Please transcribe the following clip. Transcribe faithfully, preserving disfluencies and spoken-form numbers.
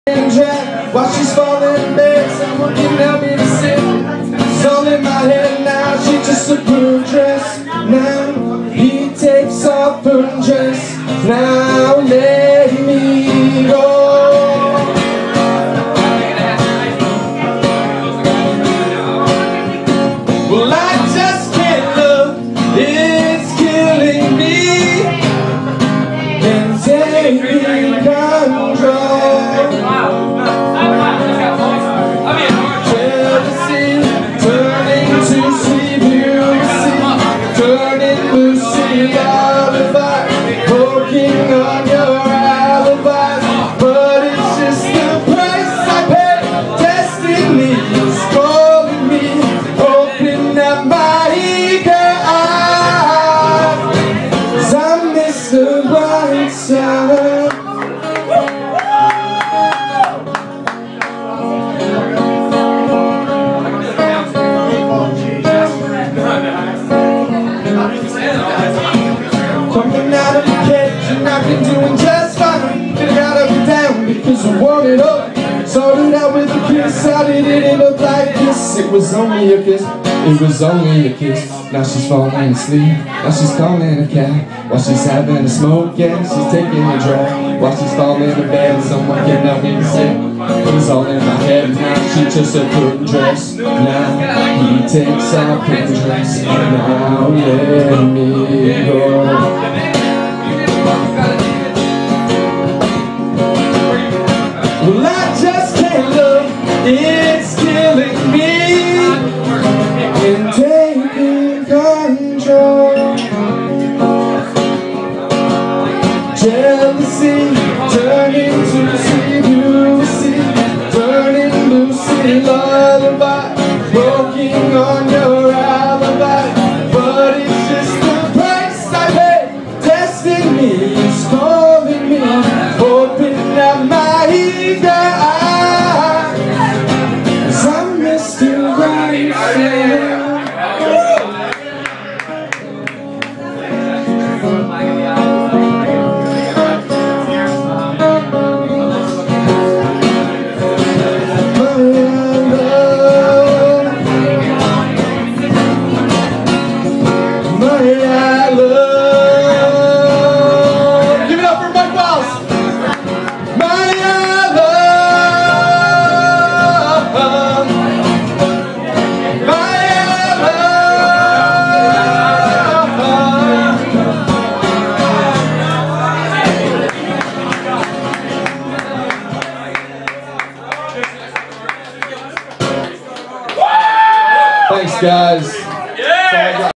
While she's falling in bed, someone can help me to sit. It's all in my head now, she just a blue dress. Now he takes off her dress. Now let me go. Well, I just can't look, it's killing me and taking control. Working on your alibis, but it's just the price I pay. Destiny's calling me, open up my eager eyes, 'cause I miss the bright side. Coming out of the cage and I've been doing just fine. Getting out of it down because I want it up. Started out with a kiss, how did it end up like this? It was only a kiss, it was only a kiss. Now she's falling asleep, now she's calling a cab. While she's having a smoke, yeah, she's taking a drag. While she's falling in bed and someone can help me to sit. It was all in my head, now she just a good dress. Now he takes off his dress. Now let me go. Well, I just can't look, it's killing me and taking control. Jealousy turning to secrecy, turning Lucy lullaby, working on your alibi, but it's just the price I pay. Destiny is calling me, open up my eager eyes, 'cause I'm Mister Right. Thanks, guys.